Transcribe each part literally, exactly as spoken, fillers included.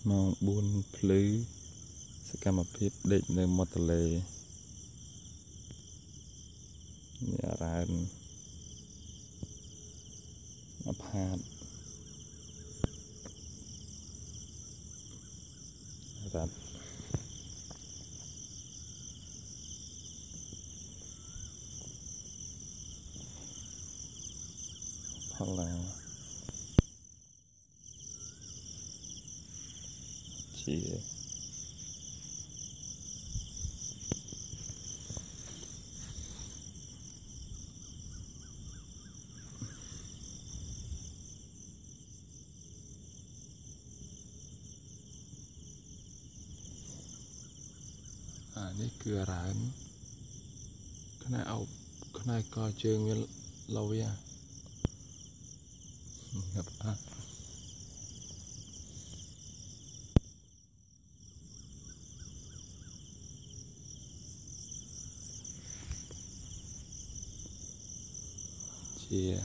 mong buôn plứ sẽ cầm một phép định nơi một lề nhà ra áp hạt rạch hoặc là chia àนี่คือร้านขณะเอาขณะก็เจอเงินเราเนี่ยครับอ่ะเชีย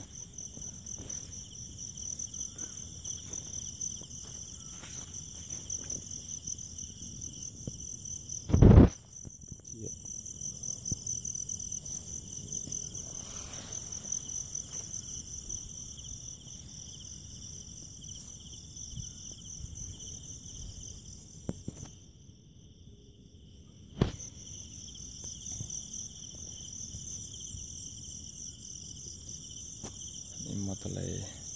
นี่มาทะเล